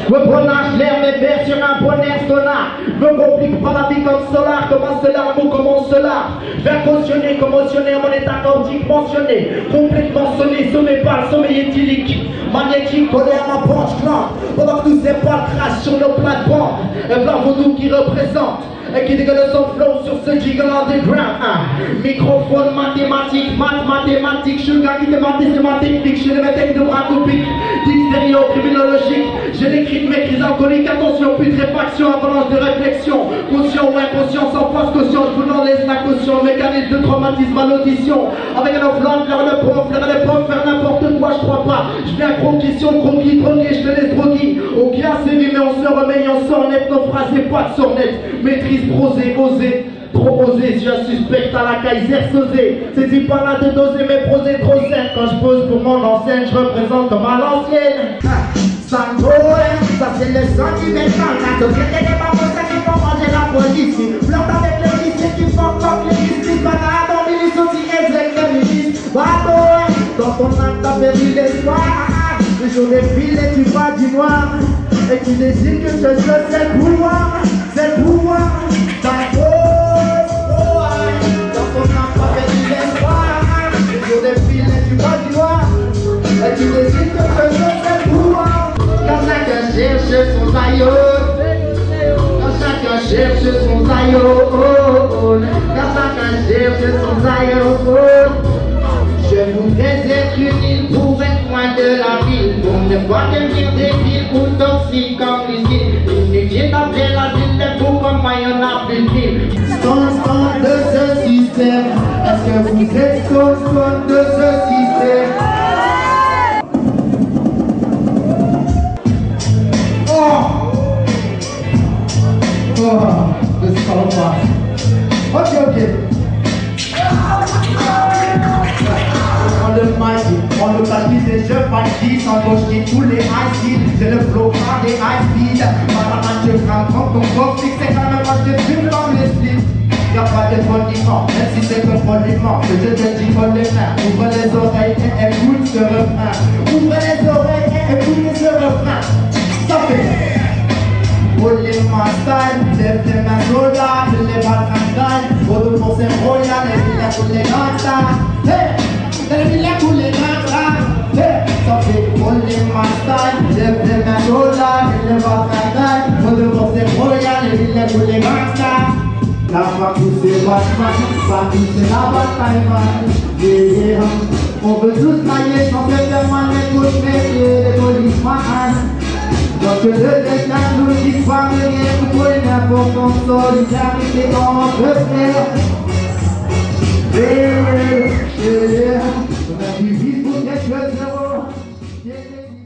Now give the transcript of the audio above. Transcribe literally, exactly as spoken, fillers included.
Reprenage l'air, mes vers sur un bon air sonar. Me complique pas la vie comme solar. Comment cela, mot comment cela. Faire cautionner, commotionner mon état nordique mentionné. Complètement sonné, sommé par le sommeil éthylique. Magnétique, collé à ma branche clan. Pendant que tous ces poils crachent sur nos plates-bandes. Un blanc vaudou qui représente et qui dégueule son flow sur ce jiggle underground. Hein. Microphone mathématique, maths mathématique, je suis le gars qui te mathématique, je suis le métèque de bras topique, dictério criminologique, j'ai l'écrit de mes crises alcooliques, attention, putréfaction, avalanche de réflexion, conscient ou inconscient, sans face caution, je vous laisse la caution, mécanisme de traumatisme à l'audition, avec un flamme, faire le prof, faire les pommes, faire n'importe quoi, je crois pas, je viens croquition, croquis, drogué, je te laisse droguer, ok, assez vu, mais on se remet, on sort net, nos phrases et pas de sornette, maîtrise prosé, osé, trop osé, je suspecte à la Kaiser Sosé. C'est dit par là de doser mes prosés trop saines. Quand je pose pour mon enseigne, je représente comme à l'ancienne. Sango, ça c'est le sang qui met dans la société des mamans qui font manger la police. Blanc avec les lycées qui font comme les lycées. Banade en milice aussi exact que les milices. Bateau, quand on a t'as perdu l'espoir. Le jour défile et tu vas du noir. Et tu décides que ce jeu c'est le pouvoir. C'est le pouvoir. Ta cause, oh aïe. Quand on n'a pas perdu l'espoir. Le jour défile et tu vas du noir. Et tu décides que ce jeu c'est le pouvoir. Quand chacun cherche son aïeul. Quand chacun cherche son aïeul. Quand chacun cherche son aïeul. Je voudrais être une île pour être loin de la ville. Pour ne pas devenir des villes ou toxiques comme l'usine. Inutile d'appeler la ville des fous comme moi y'en a plus de villes. Constant de ce système. Est-ce que vous êtes constant de ce système? Oh! Oh! Le sang. Ok, ok. On le magie, on le calcule et je bâtis sans gauche tous les high speed. J'ai le flow par des high speed. Par je prends comme ton corps fixe et quand même moi je fume comme les splits. Y'a pas de condiment, même si c'est que condiment. Que je te dis qu'on les mains. Ouvre les oreilles et écoute ce refrain. Ouvre les oreilles et écoute ce refrain. Ça fait. Holy my style, lève tes mains soldats, je les bats tranquilles. Pour de pour ces royales, les villas pour les gangsters. Hey! Les villas pour les gangsters. Hey! Ça fait holy my style, lève tes mains soldats, je les bats tranquilles. Pour de pour ces royales, les villas pour les gangsters. La fois poussée Batman, pas pousser la bataille man. Yeah, on veut tous mailler sans se faire mal, les coups métiers, les policemen. Donc le destin nous dit pas rien pour une importante solidarité entre frères. Yeah, yeah, on a du vif pour quelque chose.